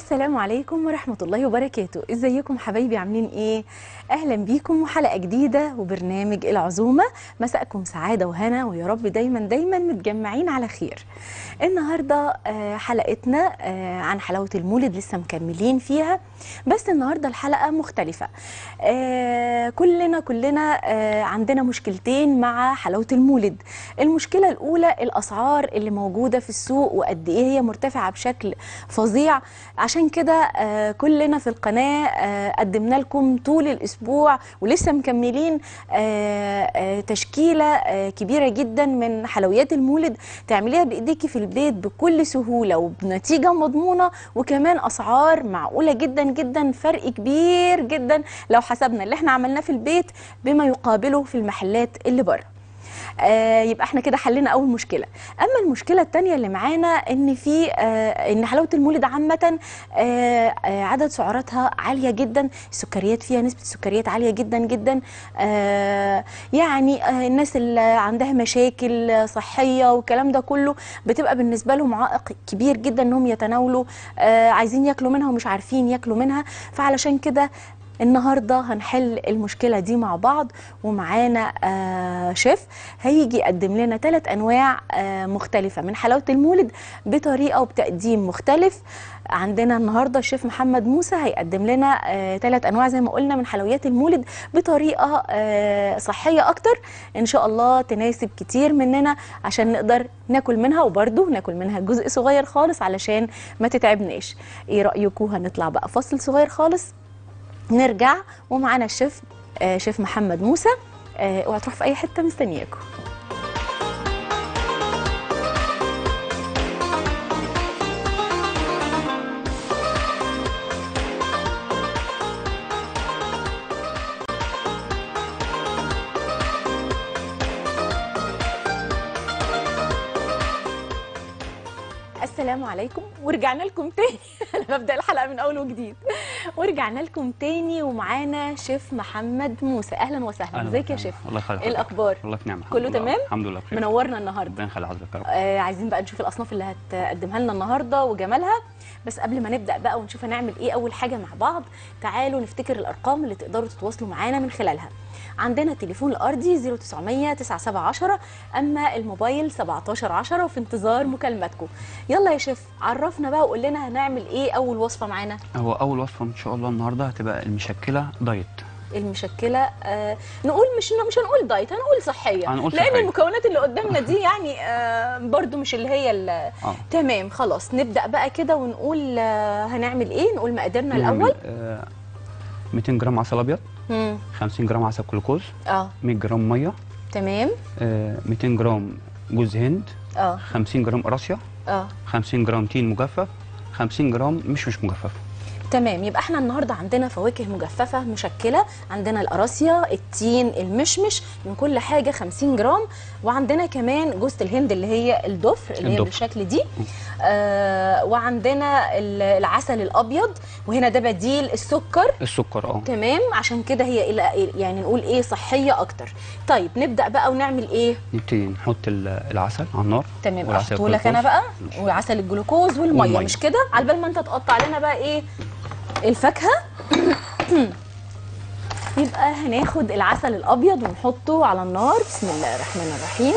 السلام عليكم ورحمة الله وبركاته. ازيكم حبايبي، عاملين ايه؟ اهلا بيكم وحلقة جديدة وبرنامج العزومة. مساءكم سعادة وهنا، ويا رب دايما دايما متجمعين على خير. النهاردة حلقتنا عن حلاوة المولد، لسه مكملين فيها، بس النهاردة الحلقة مختلفة. كلنا عندنا مشكلتين مع حلاوة المولد. المشكلة الأولى الأسعار اللي موجودة في السوق، وقد ايه هي مرتفعة بشكل فظيع. عشان كده كلنا في القناة قدمنا لكم طول الأسبوع ولسه مكملين تشكيلة كبيرة جدا من حلويات المولد تعمليها بإيديكي في البيت بكل سهولة وبنتيجة مضمونة، وكمان أسعار معقولة جدا جدا. فرق كبير جدا لو حسبنا اللي احنا عملناه في البيت بما يقابله في المحلات اللي بره. يبقى احنا كده حلينا اول مشكله. اما المشكله الثانيه اللي معانا ان في ان حلاوه المولد عامه عدد سعراتها عاليه جدا، السكريات فيها نسبه السكريات عاليه جدا جدا. يعني الناس اللي عندها مشاكل صحيه والكلام ده كله بتبقى بالنسبه لهم عائق كبير جدا انهم يتناولوا، عايزين ياكلوا منها ومش عارفين ياكلوا منها. فعلشان كده النهارده هنحل المشكله دي مع بعض، ومعانا شيف هيجي يقدم لنا 3 انواع مختلفه من حلاوه المولد بطريقه وبتقديم مختلف. عندنا النهارده الشيف محمد موسى هيقدم لنا 3 انواع زي ما قلنا من حلويات المولد بطريقه صحيه اكتر، ان شاء الله تناسب كتير مننا عشان نقدر ناكل منها، وبرده ناكل منها جزء صغير خالص علشان ما تتعبناش. ايه رايكم؟ هنطلع بقى فاصل صغير خالص، نرجع ومعانا الشيف شيف محمد موسى. اوعى تروح في اي حته، مستنياكم. السلام عليكم، ورجعنا لكم تاني. انا ببدا الحلقه من اول وجديد. ورجعنا لكم تاني ومعانا شيف محمد موسى. اهلا وسهلا، ازيك يا شيف؟ الله يخليك. ايه الاخبار؟ والله في نعمه، كله تمام؟ الحمد لله بخير. منورنا النهارده. ربنا يخلي حضرتك يا رب. عايزين بقى نشوف الاصناف اللي هتقدمها لنا النهارده وجمالها. بس قبل ما نبدا بقى ونشوف هنعمل ايه اول حاجه مع بعض، تعالوا نفتكر الارقام اللي تقدروا تتواصلوا معانا من خلالها. عندنا التليفون الارضي 0900 9710، اما الموبايل 1710، وفي انتظار مكالماتكم. يلا يا شيف عرفنا بقى وقول لنا هنعمل ايه اول وصفه معانا. هو اول وصفه ان شاء الله النهارده هتبقى المشكله دايت. المشكله نقول مش هنقول دايت، هنقول صحيه، لان صحية. المكونات اللي قدامنا دي يعني برضو مش اللي هي تمام. خلاص نبدا بقى كده ونقول هنعمل ايه. نقول مقاديرنا الاول. 200 جرام عسل ابيض، 50 جرام عسل جلوكوز، 100 جرام ميه، تمام، 200 جرام جوز هند، 50 جرام قراصيا، 50 جرام تين مجفف، 50 جرام مش مجفف. تمام. يبقى احنا النهارده عندنا فواكه مجففه مشكله، عندنا القراصيا، التين، المشمش، من كل حاجه 50 جرام، وعندنا كمان جوز الهند اللي هي الضفر اللي هي بالشكل دي، وعندنا العسل الابيض، وهنا ده بديل السكر. تمام، عشان كده هي يعني نقول ايه صحيه اكتر. طيب نبدا بقى ونعمل ايه؟ نبتدي نحط العسل على النار. تمام، احطه لك انا بقى، وعسل الجلوكوز والميه، مش كده؟ على بال ما انت تقطع لنا بقى ايه الفاكهه. يبقى هناخد العسل الابيض ونحطه على النار. بسم الله الرحمن الرحيم.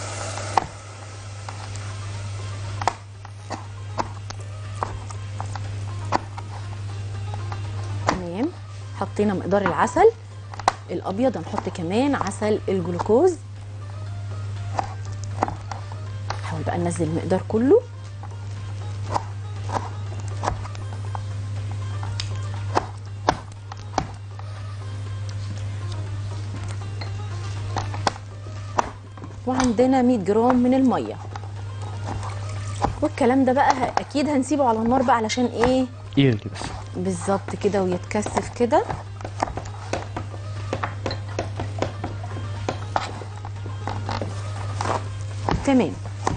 تمام، حطينا مقدار العسل الابيض، هنحط كمان عسل الجلوكوز. نحاول بقى ننزل المقدار كله. وعندنا 100 جرام من الميه، والكلام ده بقى اكيد هنسيبه على النار بقى علشان ايه؟ يغلي بس بالظبط كده ويتكثف كده. تمام.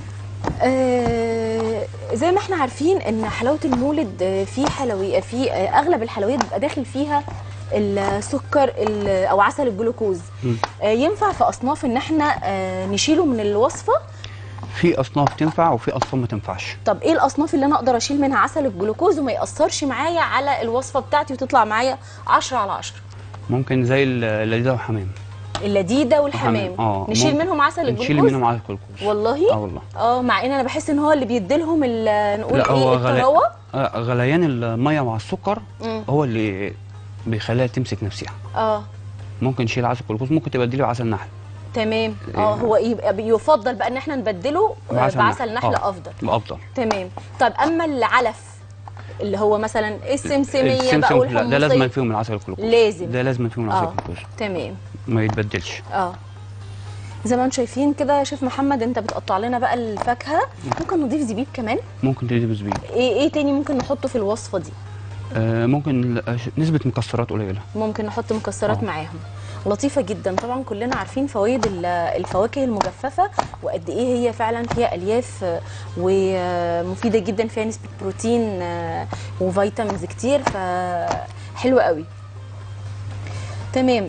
زي ما احنا عارفين ان حلاوه المولد في اغلب الحلويات بيبقى داخل فيها السكر او عسل الجلوكوز. ينفع في اصناف ان احنا نشيله من الوصفه في اصناف تنفع وفي اصناف ما تنفعش. طب ايه الاصناف اللي انا اقدر اشيل منها عسل الجلوكوز وما ياثرش معايا على الوصفه بتاعتي وتطلع معايا 10 على 10؟ ممكن زي اللذيذه والحمام. اللذيذه والحمام نشيل منهم عسل الجلوكوز. نشيل منهم عسل الجلوكوز والله. والله. مع ان انا بحس ان هو اللي بيديلهم نقول لا ايه الطراوه. غليان الميه مع السكر هو اللي بيخليها تمسك نفسها. ممكن نشيل عسل الجلوكوز، ممكن تبدليه بعسل نحل. تمام. هو يفضل بقى ان احنا نبدله بعسل نحل افضل. تمام. طب اما العلف اللي هو مثلا السمسميه بقى والحمصيه، لا ده لازم فيهم العسل الجلوكوز. ده لازم فيهم العسل الجلوكوز. تمام. ما يتبدلش. زي ما انتم شايفين كده يا شيف محمد، انت بتقطع لنا بقى الفاكهه. ممكن نضيف زبيب كمان؟ ممكن تضيف زبيب. ايه تاني ممكن نحطه في الوصفه دي؟ ممكن نسبه مكسرات قليله. ممكن نحط مكسرات معاهم. لطيفه جدا. طبعا كلنا عارفين فوائد الفواكه المجففه وقد ايه هي فعلا فيها الياف ومفيده جدا، فيها نسبه بروتين وفيتامينز كتير، فحلوه قوي. تمام.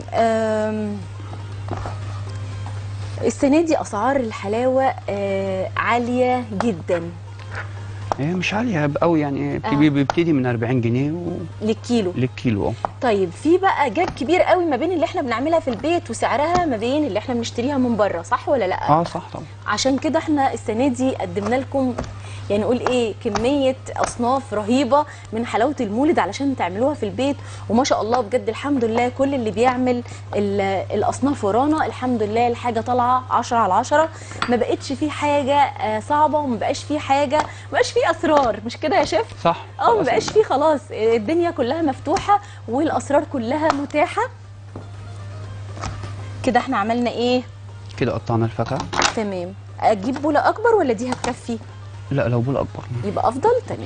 السنه دي اسعار الحلاوه عاليه جدا. هي مش عاليه قوي يعني، بيبتدي من 40 جنيه للكيلو. طيب في بقى جاب كبير قوي ما بين اللي احنا بنعملها في البيت وسعرها ما بين اللي احنا بنشتريها من بره، صح ولا لا؟ صح طبعا. عشان كده احنا السنه دي قدمنا لكم يعني نقول ايه كميه اصناف رهيبه من حلاوه المولد علشان تعملوها في البيت. وما شاء الله بجد الحمد لله كل اللي بيعمل الاصناف ورانا الحمد لله الحاجه طالعه 10 على 10. ما بقتش فيه حاجه صعبه، وما بقاش فيه حاجه، ما بقاش فيه اسرار، مش كده يا شيف؟ صح. ما بقاش فيه خلاص، الدنيا كلها مفتوحه والاسرار كلها متاحه. كده احنا عملنا ايه؟ كده قطعنا الفاكهه. تمام. اجيب بوله اكبر ولا دي هتكفي؟ لا لو بوله اكبر يبقى افضل. تمام.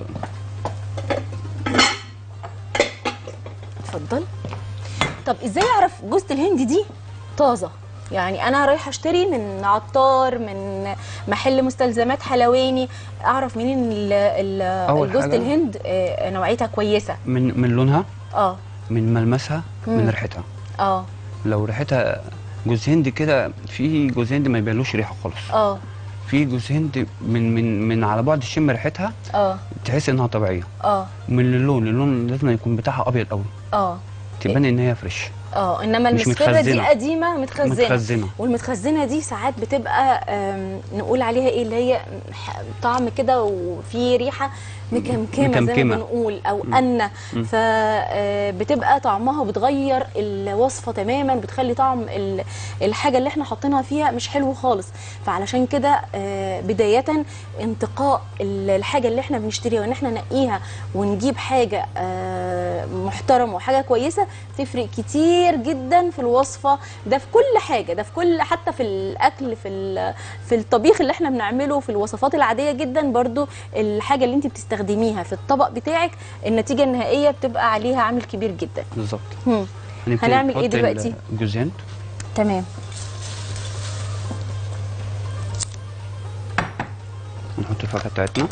اتفضل. طب ازاي اعرف جوزة الهند دي طازه؟ يعني انا رايحه اشتري من عطار، من محل مستلزمات حلواني، اعرف منين جوزة الهند نوعيتها كويسه؟ من لونها، من ملمسها، من ريحتها. لو ريحتها جوز هند كده، في جوز هند ما يبانلوش ريحه خالص. في جوز هند من على بعد الشم ريحتها تحس انها طبيعيه. من اللون لازم يكون بتاعها ابيض قوي. تبان ان هي فريش. انما المسفره دي قديمه متخزنه. والمتخزنه دي ساعات بتبقى نقول عليها ايه اللي هي طعم كده وفي ريحه مكمكمه زي ما بنقول او انه، فبتبقى طعمها بتغير الوصفه تماما، بتخلي طعم الحاجه اللي احنا حاطينها فيها مش حلو خالص. فعلشان كده بدايه انتقاء الحاجه اللي احنا بنشتريها وان احنا نقيها ونجيب حاجه محترمه وحاجه كويسه تفرق كتير جدا في الوصفه. ده في كل حاجه، ده في كل حتى في الاكل، في الطبيخ اللي احنا بنعمله، في الوصفات العاديه جدا برضو الحاجه اللي انت بتستخدميها في الطبق بتاعك النتيجه النهائيه بتبقى عليها عامل كبير جدا. بالظبط. هنعمل ايه دلوقتي؟ جوز هند. تمام. نحط الفاكهه بتاعتنا.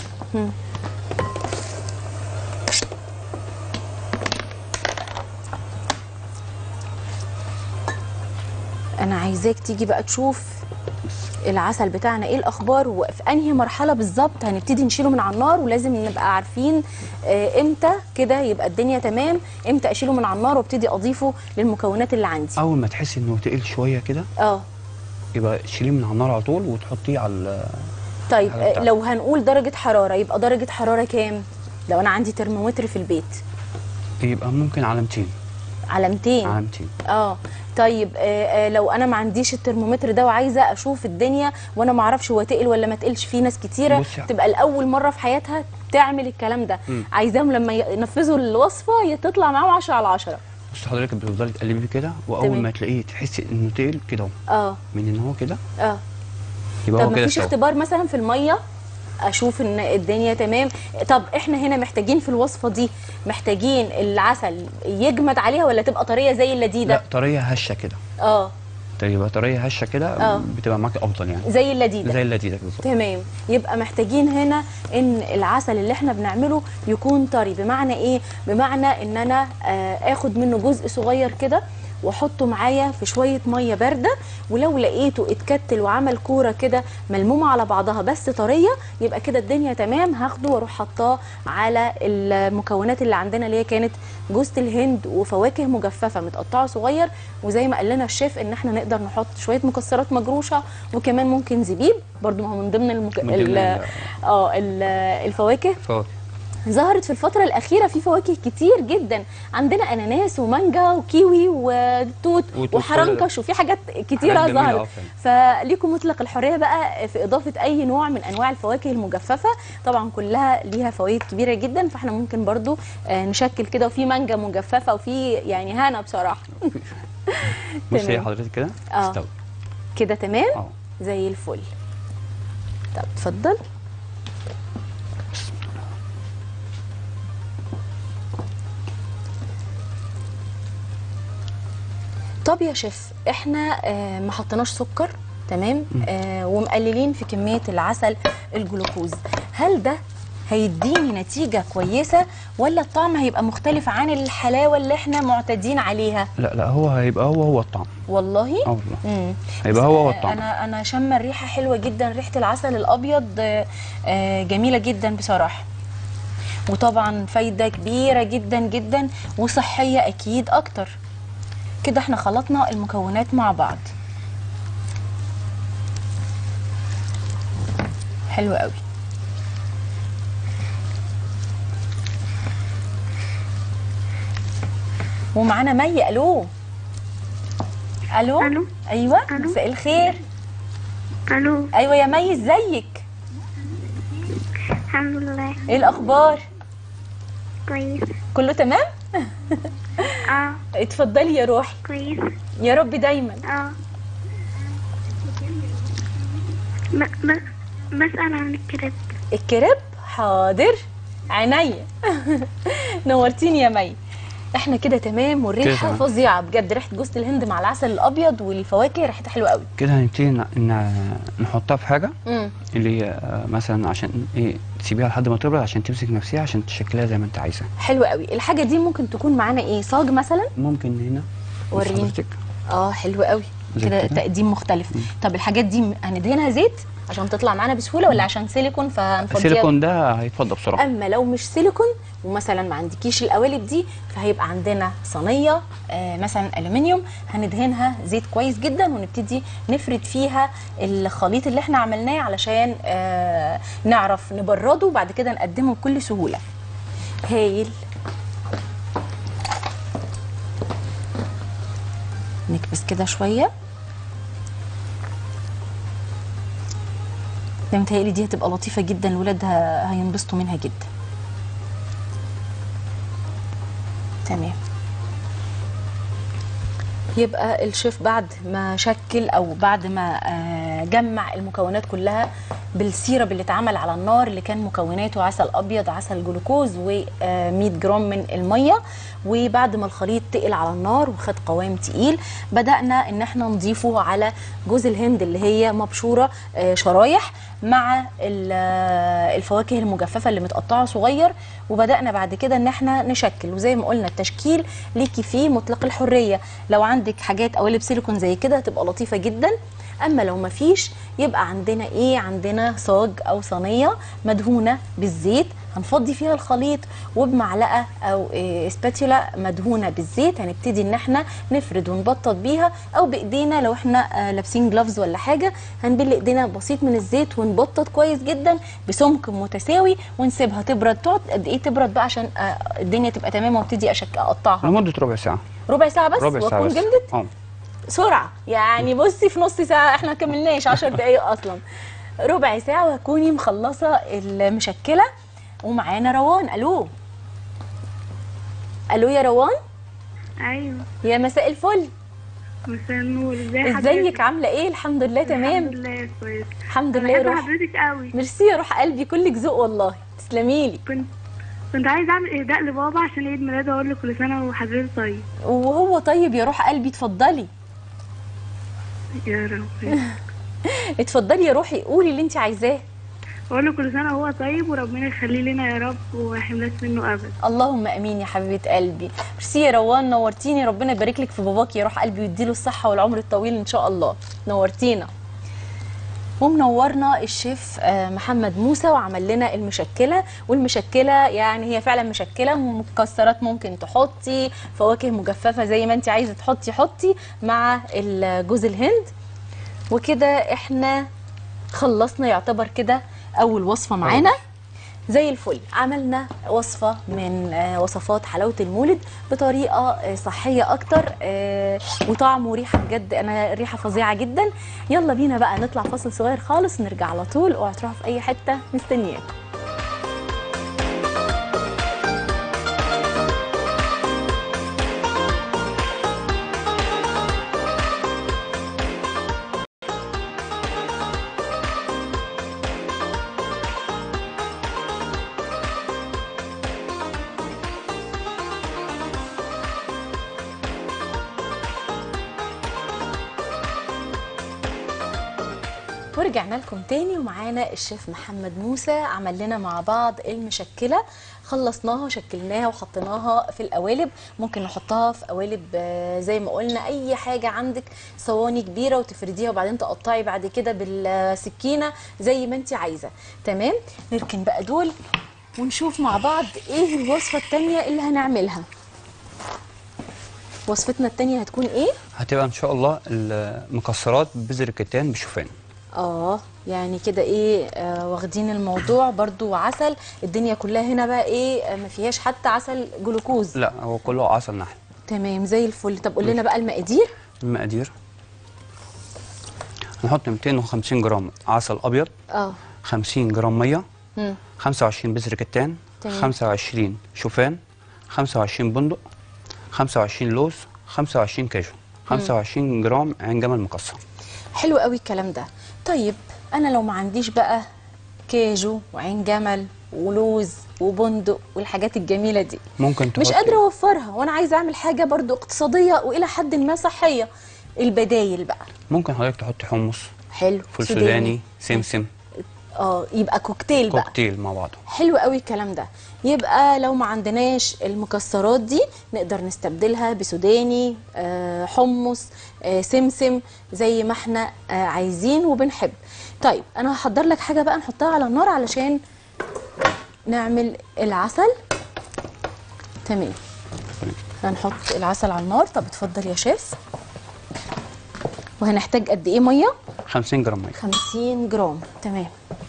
انا عايزاك تيجي بقى تشوف العسل بتاعنا ايه الاخبار وفي انهي مرحله بالظبط هنبتدي نشيله من على النار، ولازم نبقى عارفين امتى كده يبقى الدنيا تمام، امتى اشيله من على النار وابتدي اضيفه للمكونات اللي عندي. اول ما تحسي انه تقل شويه كده يبقى شيليه من على النار على طول وتحطيه على طيب لو هنقول درجه حراره، يبقى درجه حراره كام لو انا عندي ترمومتر في البيت؟ يبقى ممكن على 200. على 200. على 200. طيب لو انا ما عنديش الترمومتر ده وعايزه اشوف الدنيا وانا ما اعرفش هو تقل ولا ما تقلش، في ناس كتيره تبقى الاول مره في حياتها تعمل الكلام ده، عايزاهم لما ينفذوا الوصفه تطلع معاهم 10 على 10. بصي حضرتك بتفضلي تقلبي كده، واول ما تلاقيه تحسي انه تقل كده من ان هو كده يبقى هو كده. طب مفيش اختبار مثلا في الميه اشوف ان الدنيا تمام؟ طب احنا هنا محتاجين في الوصفه دي محتاجين العسل يجمد عليها ولا تبقى طريه زي اللذيذه؟ لا طريه هشه كده. تبقى طريه هشه كده بتبقى معاكي افضل يعني زي اللذيذه بالظبط. تمام. يبقى محتاجين هنا ان العسل اللي احنا بنعمله يكون طري. بمعنى ايه؟ بمعنى ان انا اخد منه جزء صغير كده واحطه معايا في شويه ميه بارده، ولو لقيته اتكتل وعمل كوره كده ملمومه على بعضها بس طريه، يبقى كده الدنيا تمام. هاخده واروح حطاه على المكونات اللي عندنا اللي هي كانت جوز الهند وفواكه مجففه متقطعه صغير، وزي ما قال لنا الشيف ان احنا نقدر نحط شويه مكسرات مجروشه، وكمان ممكن زبيب برضو، ما هو من ضمن الفواكه. ظهرت في الفترة الأخيرة في فواكه كتير جدا، عندنا أناناس ومانجا وكيوي وتوت وحرنكش، وفي حاجات كتيرة ظهرت. فليكم مطلق الحرية بقى في إضافة أي نوع من أنواع الفواكه المجففة، طبعا كلها ليها فوائد كبيرة جدا، فاحنا ممكن برضو نشكل كده. وفي مانجا مجففة وفي يعني هنا بصراحة. بصي حضرتك كده استوى كده تمام زي الفل. طب اتفضل. طب يا شيف، احنا ما حطيناش سكر، تمام، ومقللين في كميه العسل الجلوكوز، هل ده هيديني نتيجه كويسه ولا الطعم هيبقى مختلف عن الحلاوه اللي احنا معتادين عليها؟ لا هو هيبقى هو الطعم. والله؟ والله هيبقى هو الطعم. انا شامه الريحه حلوه جدا، ريحه العسل الابيض جميله جدا بصراحه، وطبعا فايده كبيره جدا جدا وصحيه اكيد اكتر. كده احنا خلطنا المكونات مع بعض، حلو قوي. ومعانا مي. الو ايوه، مساء الخير. ايوه يا مي، ازيك؟ الحمد لله. ايه الاخبار؟ كويس. كله تمام؟ اتفضلي يا روحي. كويس يا رب دايما. بسأل عن الكريب. الكريب؟ حاضر، عينيا. نورتيني يا مي. احنا كده تمام، والريحه فظيعه بجد، ريحه جوز الهند مع العسل الابيض والفواكه ريحتها حلوه قوي. كده هنبتدي نحطها في حاجه اللي هي مثلا عشان ايه، تسيبيها لحد ما تبرد عشان تمسك نفسها، عشان تشكلها زي ما انت عايزه. حلو قوي. الحاجه دي ممكن تكون معانا ايه، صاج مثلا؟ ممكن هنا. وريني. حلو قوي كده، تقديم مختلف. طب الحاجات دي هندهنها زيت عشان تطلع معانا بسهوله، ولا عشان سيليكون فهنفضيها؟ السيليكون ده هيتفضى بسرعه. اما لو مش سيليكون ومثلا ما عندكيش القوالب دي، فهيبقى عندنا صينيه مثلا الومنيوم، هندهنها زيت كويس جدا، ونبتدي نفرد فيها الخليط اللي احنا عملناه علشان نعرف نبرده وبعد كده نقدمه بكل سهوله. هايل. نكبس كده شويه. متهيألي دي هتبقى لطيفه جدا، الولاد هينبسطوا منها جدا. تمام. يبقى الشيف بعد ما شكل او بعد ما جمع المكونات كلها بالسيرب اللي اتعمل على النار، اللي كان مكوناته عسل ابيض، عسل جلوكوز، و100 جرام من الميه، وبعد ما الخليط تقل على النار وخد قوام تقيل، بدأنا ان احنا نضيفه على جوز الهند اللي هي مبشوره شرايح مع الفواكه المجففه اللي متقطعه صغير، وبدأنا بعد كده ان احنا نشكل. وزي ما قلنا التشكيل ليكي فيه مطلق الحريه، لو عندك حاجات قوالب سيليكون زي كده هتبقى لطيفه جدا، اما لو ما فيش يبقى عندنا ايه، عندنا صاج او صينيه مدهونه بالزيت، هنفضي فيها الخليط، وبمعلقه او سباتيولا مدهونه بالزيت هنبتدي ان احنا نفرد ونبطط بيها، او بايدينا لو احنا لابسين جلافز ولا حاجه هنبل ايدينا بسيط من الزيت ونبطط كويس جدا بسمك متساوي، ونسيبها تبرد. تقعد قد ايه تبرد بقى عشان الدنيا تبقى تمام وابتدي اقطعها؟ لمده ربع ساعه. ربع ساعه بس؟ ربع ساعه واكون بس. جمدت سرعه يعني. بصي في نص ساعه، احنا كملناش 10 دقايق اصلا، ربع ساعه وهكوني مخلصه المشكله. ومعانا روان. الو يا روان. ايوه يا مساء الفل. مساء النور. ازيك؟ عامله ايه؟ الحمد لله تمام. الحمد لله كويس. الحمد لله. روح حضرتك قوي. ميرسي يا روح قلبي، كلك ذوق والله، تسلمي لي. كنت عايزه اعمل اهداء لبابا عشان عيد ميلاده، اقول له كل سنه وحضرتك طيب. وهو طيب يا روح قلبي، اتفضلي. يا رب. اتفضلي يا روحي، قولي اللي انت عايزاه. اقول له كل سنه وهو طيب وربنا يخليه لنا يا رب وما يحرمناش منه ابدا. اللهم امين يا حبيبه قلبي. ميرسي يا روان، نورتيني، ربنا يبارك لك في باباك يا روح قلبي ويديله الصحه والعمر الطويل ان شاء الله. نورتينا. ومنورنا الشيف محمد موسى وعمل لنا المشكله، والمشكله يعني هي فعلا مشكله، مكسرات ممكن تحطي، فواكه مجففه زي ما انت عايزه تحطي حطي مع جوز الهند. وكده احنا خلصنا يعتبر كده اول وصفه معانا زي الفل. عملنا وصفه من وصفات حلاوه المولد بطريقه صحيه اكتر وطعم وريحه، بجد انا ريحه فظيعه جدا. يلا بينا بقى نطلع فاصل صغير خالص ونرجع على طول، اوعوا تروحوا في اي حته، مستنياكم. ورجعنا لكم تاني ومعانا الشيف محمد موسى عمل لنا مع بعض المشكله. خلصناها وشكلناها وحطيناها في القوالب، ممكن نحطها في قوالب زي ما قلنا اي حاجه عندك، صواني كبيره وتفرديها وبعدين تقطعي بعد كده بالسكينه زي ما انت عايزه. تمام، نركن بقى دول ونشوف مع بعض ايه الوصفه الثانيه اللي هنعملها. وصفتنا الثانيه هتكون ايه؟ هتبقى ان شاء الله المكسرات بذر الكتان بشوفان. يعني كده ايه واخدين الموضوع برضو عسل، الدنيا كلها هنا بقى ايه ما فيهاش حتى عسل جلوكوز، لا هو كله عسل نحل. تمام زي الفل. طب قول لنا بقى المقادير. المقادير هنحط 250 جرام عسل ابيض، 50 جرام ميه، 25 بذر كتان، 25 شوفان، 25 بندق، 25 لوز، 25 كاجو، 25 جرام عين جمل مكسر. حلو قوي الكلام ده. طيب انا لو ما عنديش بقى كاجو وعين جمل ولوز وبندق والحاجات الجميله دي، ممكن مش قادره اوفرها وانا عايزه اعمل حاجه برضو اقتصاديه والى حد ما صحيه، البدايل بقى ممكن حضرتك تحطي حمص، حلو، فول سوداني، سمسم، يبقى كوكتيل بقى، كوكتيل مع بعضه. حلو قوي الكلام ده. يبقى لو ما عندناش المكسرات دي نقدر نستبدلها بسوداني، حمص، سمسم، زي ما احنا عايزين وبنحب. طيب انا هحضر لك حاجه بقى نحطها على النار علشان نعمل العسل. تمام، هنحط العسل على النار. طب اتفضل يا شيف. وهنحتاج قد ايه ميه؟ 50 جرام ميه. 50 جرام، تمام.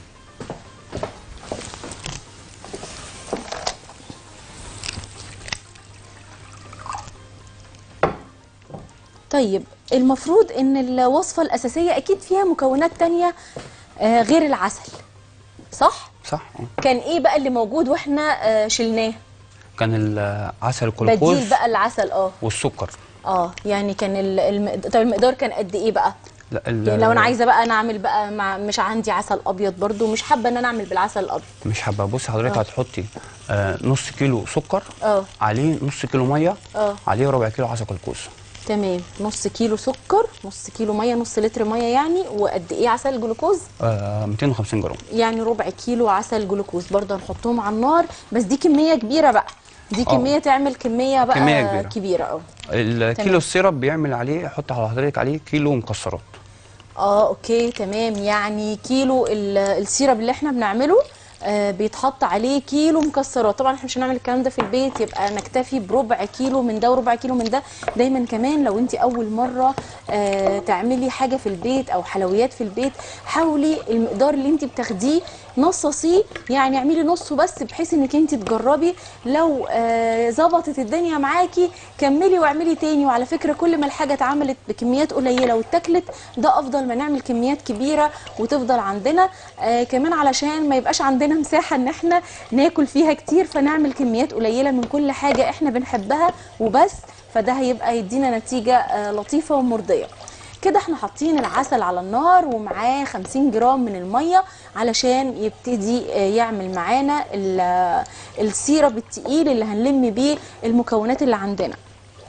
طيب المفروض ان الوصفه الاساسيه اكيد فيها مكونات تانية غير العسل، صح؟ صح. كان ايه بقى اللي موجود واحنا شلناه؟ كان العسل الجلوكوز بديل بقى العسل والسكر. يعني كان طب المقدار كان قد ايه بقى؟ لا يعني لو انا عايزه بقى انا اعمل بقى مش عندي عسل ابيض برضو، مش حابه ان انا اعمل بالعسل الابيض، مش حابه. بصي حضرتك هتحطي نص كيلو سكر، عليه نص كيلو ميه، عليه ربع كيلو عسل جلوكوز. تمام، نص كيلو سكر، نص كيلو ميه، نص لتر ميه يعني. وقد ايه عسل جلوكوز؟ 250 جرام، يعني ربع كيلو عسل جلوكوز برضه هنحطهم على النار. بس دي كميه كبيره بقى، دي كميه تعمل كميه بقى كمية كبيره. الكيلو السيرب بيعمل عليه، يحط على حضرتك عليه كيلو مكسرات. اوكي تمام، يعني كيلو السيرب اللي احنا بنعمله بيتحط عليه كيلو مكسرات. طبعا احنا مش هنعمل الكلام ده في البيت، يبقى نكتفي بربع كيلو من ده وربع كيلو من ده. دايما كمان لو انت اول مره تعملي حاجه في البيت او حلويات في البيت، حاولي المقدار اللي انت بتاخديه نصصيه، يعني اعملي نصه بس بحيث انك انت تجربي. لو ظبطت الدنيا معاكي كملي واعملي تاني. وعلى فكره كل ما الحاجه اتعملت بكميات قليله واتاكلت، ده افضل ما نعمل كميات كبيره وتفضل عندنا. كمان علشان ما يبقاش عندنا مساحه ان احنا ناكل فيها كتير، فنعمل كميات قليله من كل حاجه احنا بنحبها وبس، فده هيبقى يدينا نتيجه لطيفه ومرضيه. كده احنا حاطين العسل على النار ومعاه 50 جرام من الميه علشان يبتدي يعمل معانا السيرب التقيل اللي هنلم بيه المكونات اللي عندنا.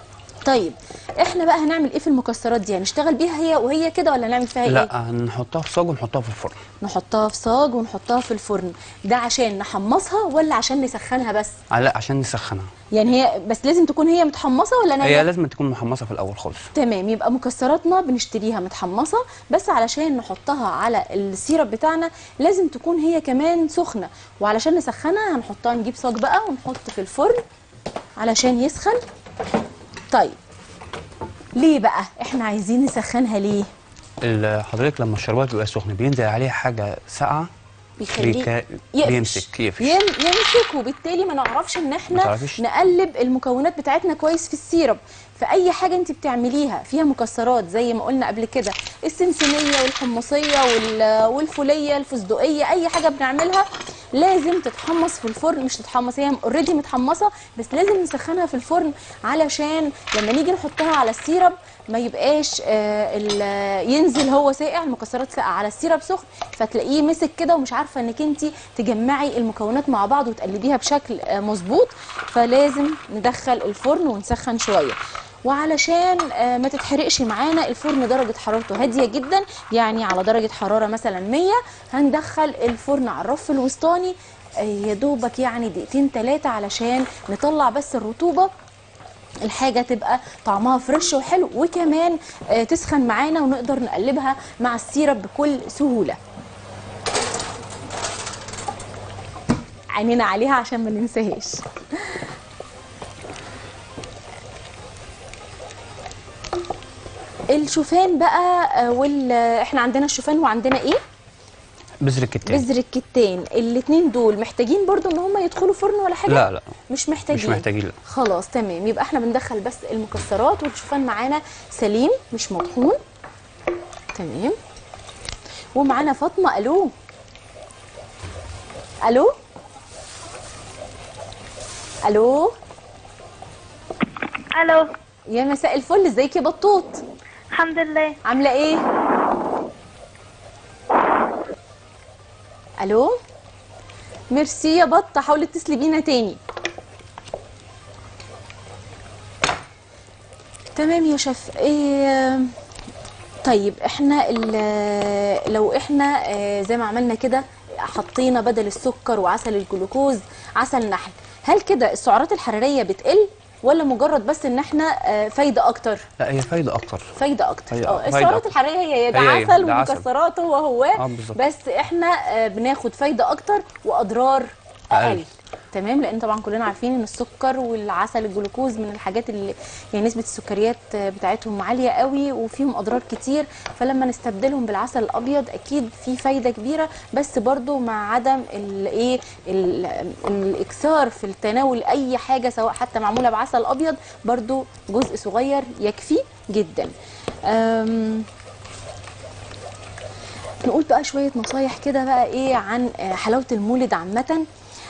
طيب احنا بقى هنعمل ايه في المكسرات دي؟ هنشتغل بيها هي وهي كده ولا نعمل فيها ايه؟ لا، هنحطها في صاج ونحطها في الفرن. نحطها في صاج ونحطها في الفرن، ده عشان نحمصها ولا عشان نسخنها بس؟ لا، عشان نسخنها. يعني هي بس لازم تكون هي متحمصه ولا نيه؟ هي لازم تكون محمصه في الاول خالص. تمام، يبقى مكسراتنا بنشتريها متحمصه، بس علشان نحطها على السيرب بتاعنا لازم تكون هي كمان سخنه، وعلشان نسخنها هنحطها، نجيب صاج بقى ونحط في الفرن علشان يسخن. طيب ليه بقى احنا عايزين نسخنها ليه؟ حضرتك لما الشربات بيبقى سخن بينزل عليه حاجه ساقعه بيخليه بيمسك يمسك، وبالتالي ما نعرفش ان احنا نقلب المكونات بتاعتنا كويس في السيرب. فاي حاجه انت بتعمليها فيها مكسرات زي ما قلنا قبل كده، السمسميه والحمصيه والفوليه الفستقيه، اي حاجه بنعملها لازم تتحمص في الفرن. مش تتحمص، هي اوريدي متحمصه، بس لازم نسخنها في الفرن علشان لما نيجي نحطها على السيرب ما يبقاش ينزل هو ساقع، المكسرات ساقعه على السيرب سخن، فتلاقيه مسك كده ومش عارفه انك انت تجمعي المكونات مع بعض وتقلبيها بشكل مظبوط. فلازم ندخل الفرن ونسخن شويه، وعلشان ما تتحرقش معانا الفرن درجه حرارته هاديه جدا، يعني على درجه حراره مثلا 100. هندخل الفرن على الرف الوسطاني يا دوبك يعني دقيقتين 3 علشان نطلع بس الرطوبه، الحاجه تبقى طعمها فريش وحلو، وكمان تسخن معانا ونقدر نقلبها مع السيرب بكل سهوله. عينينا عليها عشان ما ننساهاش. الشوفان بقى احنا عندنا الشوفان وعندنا ايه؟ بذر الكتان. بذر الكتان، الاثنين دول محتاجين برضو ان هم يدخلوا فرن ولا حاجه؟ لا مش محتاجين. مش محتاجين، لا. خلاص تمام، يبقى احنا بندخل بس المكسرات، والشوفان معانا سليم مش مطحون. تمام. ومعانا فاطمه. الو الو الو الو. يا مساء الفل، ازيك يا بطوط؟ الحمد لله. عامله ايه؟ الو. ميرسي يا بطه، حاولي اتصلي بينا تاني. تمام يا شيف. طيب احنا لو احنا زي ما عملنا كده حطينا بدل السكر وعسل الجلوكوز عسل نحل، هل كده السعرات الحراريه بتقل ولا مجرد بس ان احنا فايده اكتر؟ لا، هي فايده اكتر. فايده اكتر. السعرات الحراريه هي ده عسل ومكسرات هو بس احنا بناخد فايده اكتر واضرار اقل. تمام، لان طبعا كلنا عارفين ان السكر والعسل الجلوكوز من الحاجات اللي يعني نسبه السكريات بتاعتهم عاليه قوي وفيهم اضرار كتير، فلما نستبدلهم بالعسل الابيض اكيد في فايده كبيره، بس برضو مع عدم الاكثار في التناول اي حاجه سواء حتى معموله بعسل ابيض، برضو جزء صغير يكفي جدا. نقول بقى شويه نصايح كده بقى ايه عن حلاوه المولد عامه.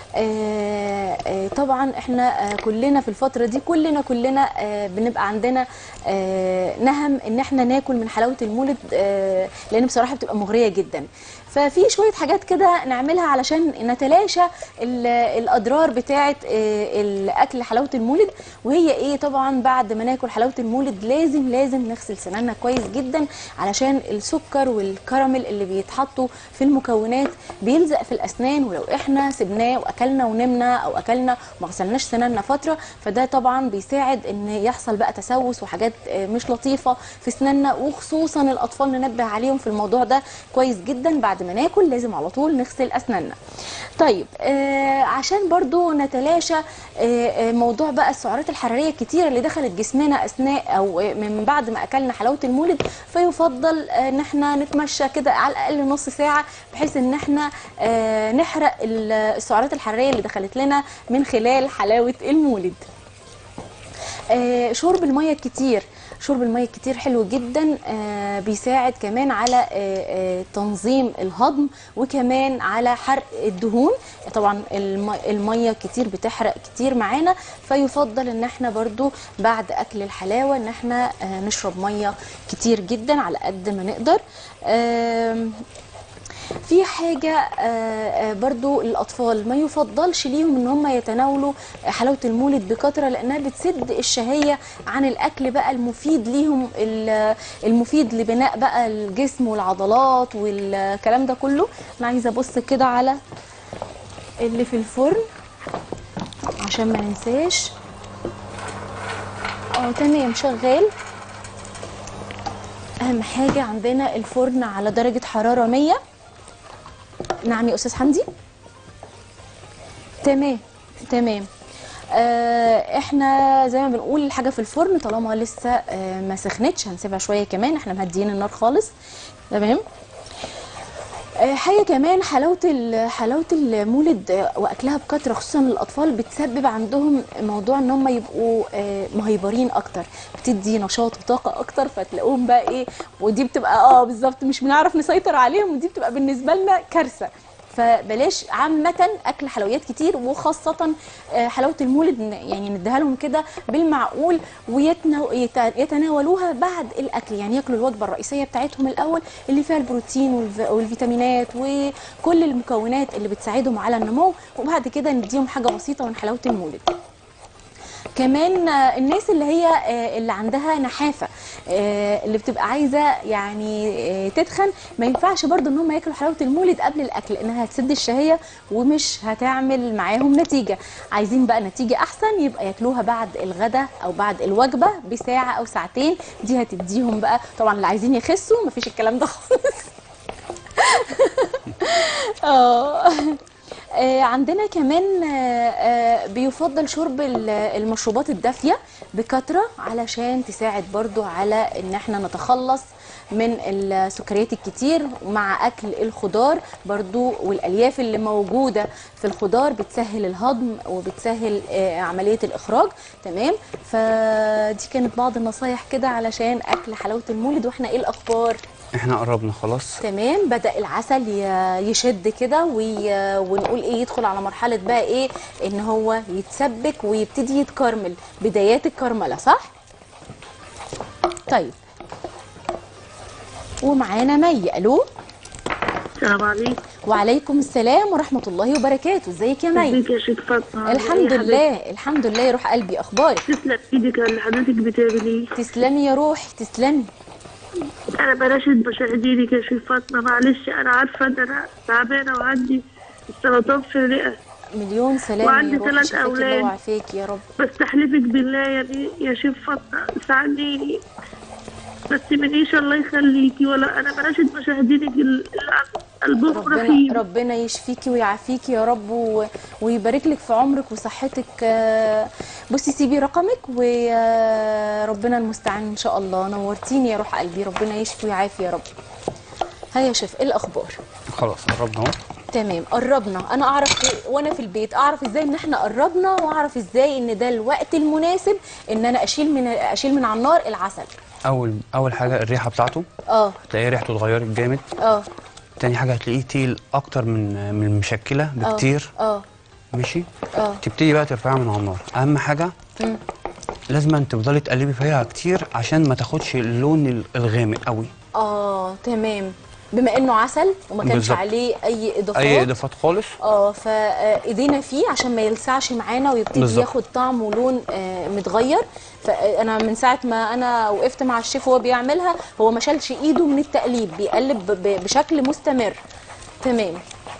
طبعا احنا كلنا في الفتره دي كلنا بنبقى عندنا نهم ان احنا ناكل من حلاوه المولد، لان بصراحه بتبقى مغريه جدا. ففي شويه حاجات كده نعملها علشان نتلاشى الاضرار بتاعه الاكل حلاوه المولد. وهي ايه؟ طبعا بعد ما ناكل حلاوه المولد لازم نغسل سناننا كويس جدا، علشان السكر والكراميل اللي بيتحطوا في المكونات بيلزق في الاسنان، ولو احنا سبناه واكلنا ونمنا او اكلنا وما غسلناش سناننا فتره، فده طبعا بيساعد ان يحصل بقى تسوس وحاجات مش لطيفه في سناننا، وخصوصا الاطفال ننبه عليهم في الموضوع ده كويس جدا. بعد ما ناكل لازم على طول نغسل اسناننا. طيب عشان برضو نتلاشى موضوع بقى السعرات الحراريه الكتيره اللي دخلت جسمنا اثناء او من بعد ما اكلنا حلاوه المولد، فيفضل ان احنا نتمشى كده على الاقل نص ساعه، بحيث ان احنا نحرق السعرات الحراريه اللي دخلت لنا من خلال حلاوه المولد. شرب الميه الكتير، شرب الميه الكتير حلو جدا، بيساعد كمان على تنظيم الهضم وكمان على حرق الدهون. طبعا الميه كتير بتحرق كتير معانا، فيفضل ان احنا برضو بعد اكل الحلاوه ان احنا نشرب ميه كتير جدا على قد ما نقدر. في حاجه برضو الاطفال ما يفضلش ليهم ان هم يتناولوا حلاوه المولد بكثره، لانها بتسد الشهيه عن الاكل بقى المفيد ليهم، المفيد لبناء بقى الجسم والعضلات والكلام ده كله. انا عايزه ابص كده على اللي في الفرن عشان ما ننساش. تمام شغال. اهم حاجه عندنا الفرن على درجه حراره 100. نعم يا استاذ حمدي. تمام. احنا زي ما بنقول الحاجه في الفرن طالما لسه ما سخنتش هنسيبها شويه كمان، احنا مهديين النار خالص. تمام. حاجه كمان، حلاوه المولد واكلها بكثره خصوصا للاطفال بتسبب عندهم موضوع ان هم يبقوا مهيبرين اكتر، بتدي نشاط وطاقه اكتر، فتلاقوهم بقى ايه، ودي بتبقى بالظبط مش بنعرف نسيطر عليهم، ودي بتبقى بالنسبه لنا كارثه. فبلاش عامة أكل حلويات كتير، وخاصة حلاوة المولد يعني نديها لهم كده بالمعقول ويتناولوها بعد الأكل، يعني ياكلوا الوجبة الرئيسية بتاعتهم الأول اللي فيها البروتين والفيتامينات وكل المكونات اللي بتساعدهم على النمو، وبعد كده نديهم حاجة بسيطة من حلاوة المولد. كمان الناس اللي عندها نحافه، اللي بتبقى عايزه يعني تتخن، ما ينفعش برضو ان هم ياكلوا حلاوه المولد قبل الاكل، لانها هتسد الشهيه ومش هتعمل معاهم نتيجه. عايزين بقى نتيجه احسن، يبقى ياكلوها بعد الغداء او بعد الوجبه بساعه او ساعتين، دي هتديهم بقى. طبعا اللي عايزين يخسوا مفيش الكلام ده خالص. عندنا كمان بيفضل شرب المشروبات الدافية بكثرة علشان تساعد برضو على ان احنا نتخلص من السكريات الكتير، مع اكل الخضار برضو والالياف اللي موجودة في الخضار بتسهل الهضم وبتسهل عملية الاخراج. تمام. فدي كانت بعض النصايح كده علشان اكل حلاوة المولد. واحنا ايه الاخبار؟ احنا قربنا خلاص. تمام. بدأ العسل يشد كده ونقول ايه، يدخل على مرحلة بقى ايه، ان هو يتسبك ويبتدي يتكرمل، بدايات الكرملة، صح؟ طيب. ومعانا مي. الو. السلام عليكم. وعليكم السلام ورحمة الله وبركاته. ازيك يا مي؟ ازيك يا شيخ فاطمة؟ الحمد لله الحمد لله يا روح قلبي. اخبارك؟ تسلم ايدك اللي حضرتك بتعمليه. تسلمي يا روحي تسلمي. انا بناشد مشاهدينك يا شيخ فاطمة، معلش انا عارفة ان انا تعبانة وعندي السرطان في الرئة. مليون سلام وعندي يا روحي. 3 أولاد. الله وعافاك يا رب. بستحلفك بالله يا شيخ فاطمة ساعديني، بس منيش الله يخليكي. ولا انا بناشد مشاهدينك قلبهم رحيم. ربنا يشفيكي ويعافيكي يا رب ويبارك لك في عمرك وصحتك. بصي سيبي رقمك وربنا المستعان ان شاء الله. نورتيني يا روح قلبي. ربنا يشفي ويعافي يا رب. هيا شوف ايه الاخبار؟ خلاص قربنا اهو. تمام قربنا. انا اعرف وانا في البيت اعرف ازاي ان احنا قربنا، واعرف ازاي ان ده الوقت المناسب ان انا اشيل من على النار العسل. اول حاجه الريحه بتاعته، هتلاقي ريحته اتغيرت جامد. تاني حاجه هتلاقيه تقيل اكتر من المشكله بكتير. ماشي. تبتدي بقى ترفعها من على النار. اهم حاجه لازم تفضلي تقلبي فيها كتير عشان ما تاخدش اللون الغامق قوي. تمام. بما انه عسل وما كانش بالزبط. عليه اي اضافات خالص. فايدينا فيه عشان ما يلسعش معانا ويبتدي بالزبط. ياخد طعم ولون متغير. فانا من ساعه ما انا وقفت مع الشيف وهو بيعملها، هو ما شالش ايده من التقليب، بيقلب بشكل مستمر. تمام.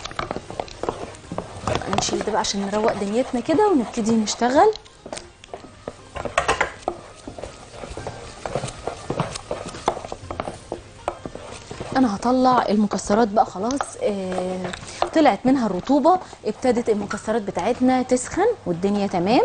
نشيل ده بقى عشان نروق دنيتنا كده ونبتدي نشتغل. انا هطلع المكسرات بقى خلاص. طلعت منها الرطوبه، ابتدت المكسرات بتاعتنا تسخن والدنيا تمام.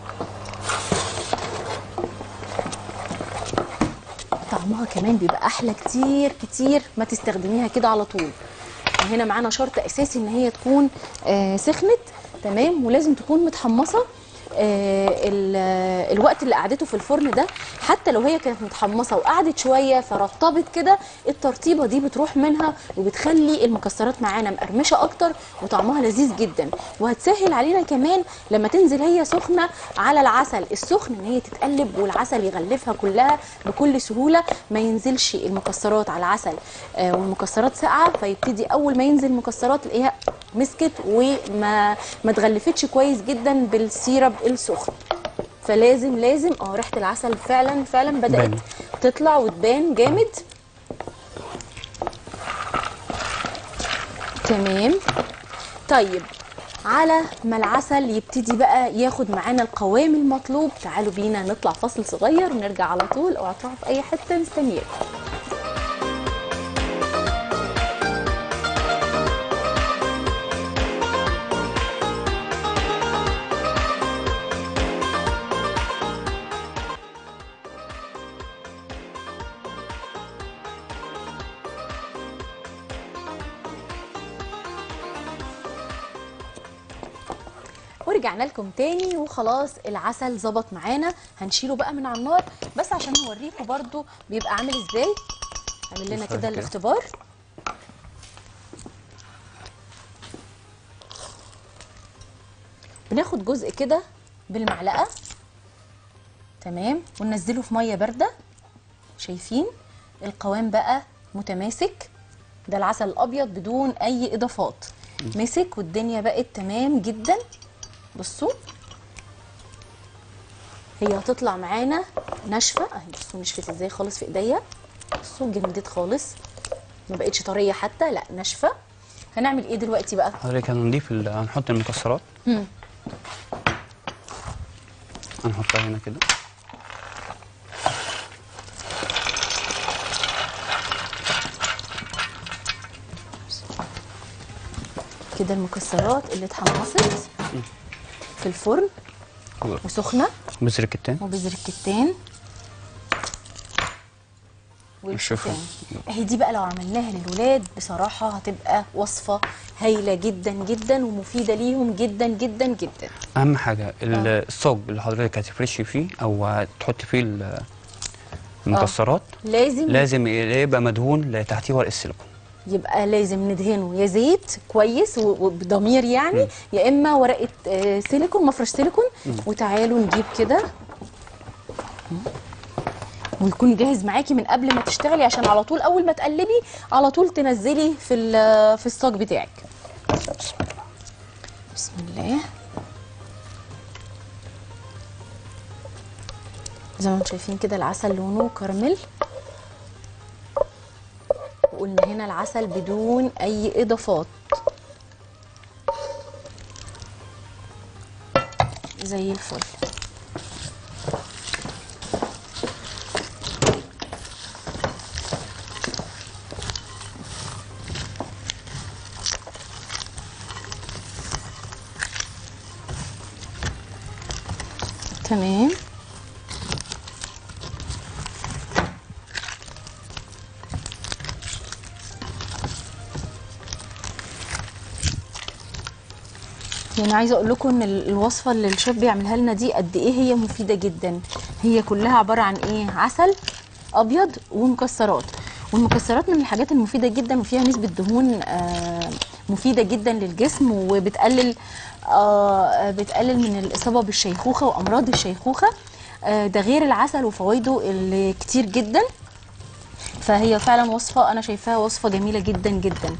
طعمها كمان بيبقى احلى كتير كتير ما تستخدميها كده على طول. هنا معانا شرط اساسي ان هي تكون سخنت. تمام. ولازم تكون متحمصه الوقت اللي قعدته في الفرن ده، حتى لو هي كانت متحمصه وقعدت شويه فرطبت كده، الترطيبه دي بتروح منها وبتخلي المكسرات معانا مقرمشه اكتر وطعمها لذيذ جدا. وهتسهل علينا كمان لما تنزل هي سخنه على العسل السخن ان هي تتقلب والعسل يغلفها كلها بكل سهوله، ما ينزلش المكسرات على العسل والمكسرات ساقعه، فيبتدي اول ما ينزل المكسرات تلاقيها مسكت وما اتغلفتش كويس جدا بالسيرب السخن. فلازم ريحه العسل فعلا بدات تطلع وتبان جامد. تمام. طيب على ما العسل يبتدي بقى ياخد معانا القوام المطلوب، تعالوا بينا نطلع فاصل صغير ونرجع على طول. اوعوا تروحوا في اي حته، مستنياكم. ورجعنا لكم تاني وخلاص العسل ظبط معانا. هنشيله بقى من على النار بس عشان نوريكم برضو بيبقى عامل ازاي. عامل لنا كده الاختبار. بناخد جزء كده بالمعلقه، تمام، وننزله في ميه بارده. شايفين القوام بقى متماسك، ده العسل الابيض بدون اي اضافات، مسك والدنيا بقت تمام جدا. بصوا هي هتطلع معانا ناشفه اهي، بصوا نشفت ازاي خالص في ايديا. بصوا جمدت خالص، ما بقتش طريه حتى، لا ناشفه. هنعمل ايه دلوقتي بقى؟ حضرتك هنضيف هنحط المكسرات. هنحطها هنا كده. كده المكسرات اللي اتحمصت في الفرن وسخنه، بذر الكتان وبذر الكتان والشوفان. اهي دي بقى لو عملناها للولاد بصراحه هتبقى وصفه هايله جدا جدا ومفيده ليهم جدا جدا جدا. اهم حاجه الصاج اللي حضرتك هتفرشي فيه او هتحطي فيه المكسرات لازم يبقى مدهون لتحتيه ورق السيليكون. يبقى لازم ندهنه يا زيت كويس وبضمير يعني، يا اما ورقه سيليكون، مفرش سيليكون. وتعالوا نجيب كده ويكون جاهز معاكي من قبل ما تشتغلي، عشان على طول اول ما تقلبي على طول تنزلي في الصاج بتاعك. بسم الله. زي ما انتم شايفين كده العسل لونه كراميل، وقلنا هنا العسل بدون اي اضافات زي الفل. تمام. يعني عايزه اقول لكم ان الوصفه اللي الشيف بيعملها لنا دي قد ايه هي مفيده جدا. هي كلها عباره عن ايه؟ عسل ابيض ومكسرات، والمكسرات من الحاجات المفيده جدا وفيها نسبه دهون مفيده جدا للجسم، وبتقلل من الاصابه بالشيخوخه وامراض الشيخوخه. ده غير العسل وفوائده اللي كتير جدا. فهي فعلا وصفه انا شايفاها وصفه جميله جدا جدا.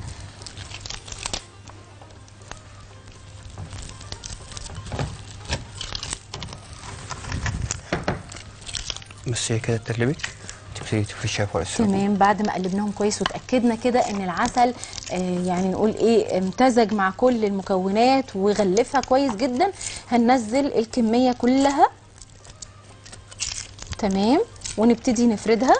بس هي كده اتقلبت، تبتدي تفرشيها فوق السيليكون. تمام. بعد ما قلبناهم كويس وتاكدنا كده ان العسل يعني نقول ايه امتزج مع كل المكونات وغلفها كويس جدا، هننزل الكميه كلها. تمام. ونبتدي نفردها.